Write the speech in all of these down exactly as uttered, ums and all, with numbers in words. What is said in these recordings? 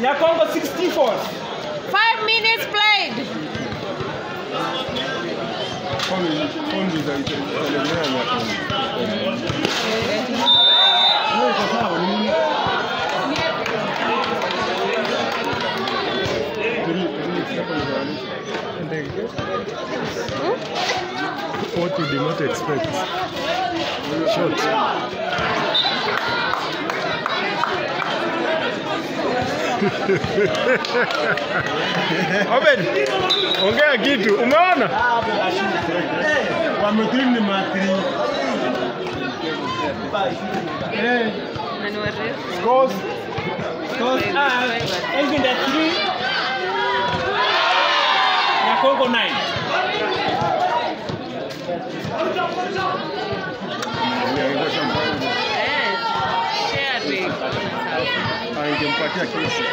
Nyakongo sixty-four. Five minutes played. What you did not expect. Shot. Oben, ongea kitu. Umeona? Wametrim ni matri. Eh. Scores. Scores are ending at three. Nyakongo nine. Angempatia kesi.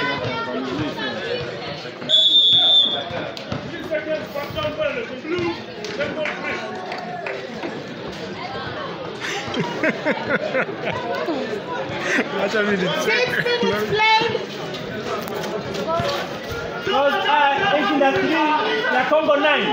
Acha mimi Six minutes played. Those are ending at three. Nyakongo nine.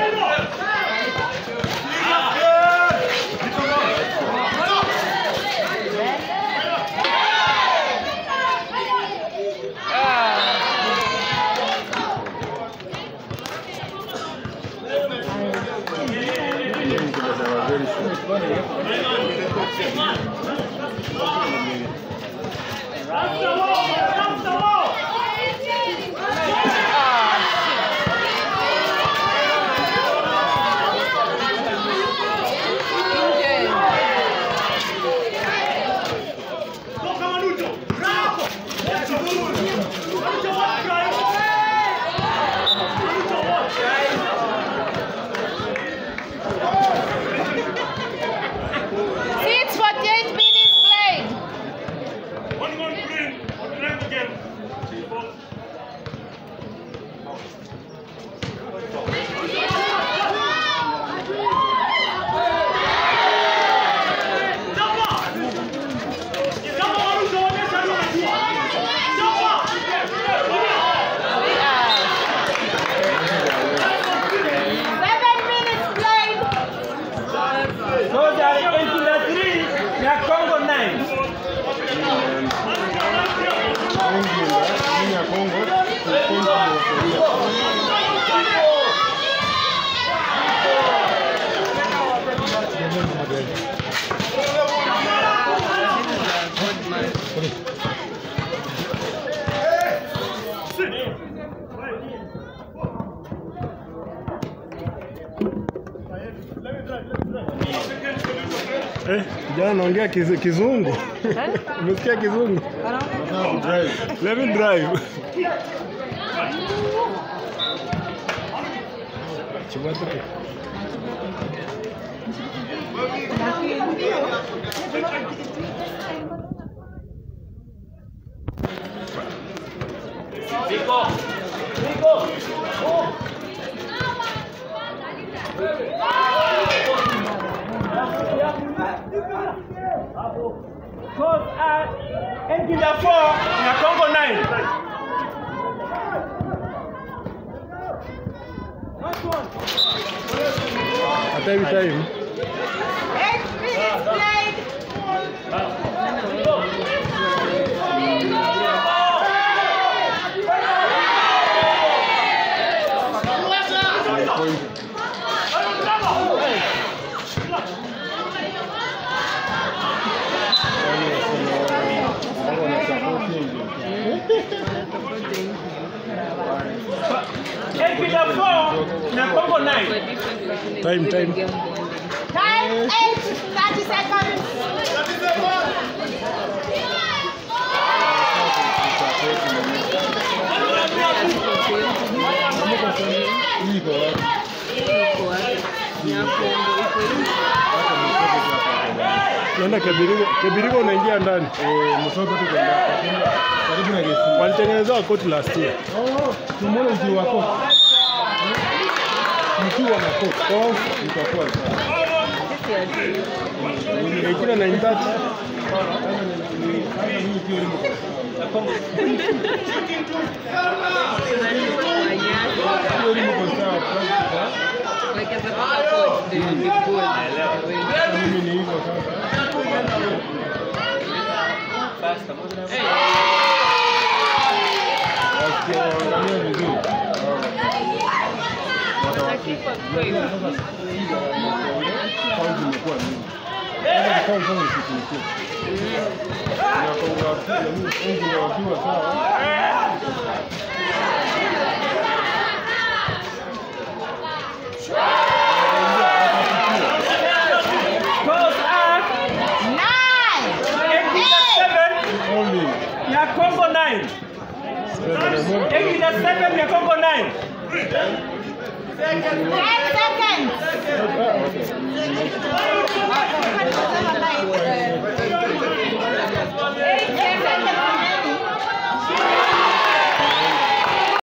Eh, jana naongea kiz, kizungu. Umesikia kizungu? Let me drive. Chibatu. Rico. Rico. Oh. Cause at ending the four, Nyakongo nine. At every time. Eight minutes played. Ending the four, Nyakongo nine. Time, time. Time eight, thirty seconds. Nenda Kebirigo, Kebirigo unaingia ndani. Eh, msoto tu kwenda. Karibu na gesi. Walitengeneza koti last year. Oh, tumeona mti wa koti. Mti wa koti. Oh, itakuwa. Ikuna nine thirty. Sasa mimi sio limbo. ya Kongo. Hiyo ni mko sawa, practice, ha? Mimi ni hivyo sasa. Wasiangalia vizuri. Watawafika. Kaunti imekuwa mingi. Kama kaunti kama siku na kwa wafika mimi wengi ndio wakiwa sawa. Only. Ya Kongo nine. eighty-seven ya Kongo nine. ten seconds. Ah, okay.